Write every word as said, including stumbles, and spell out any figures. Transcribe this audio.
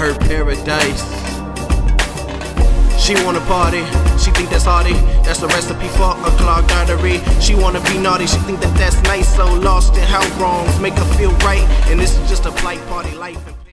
her paradise. She wanna party, she think that's hardy. That's a recipe for a clogged artery. She wanna be naughty, she think that that's nice. So lost in how wrongs make her feel right. And this is just a flight party life.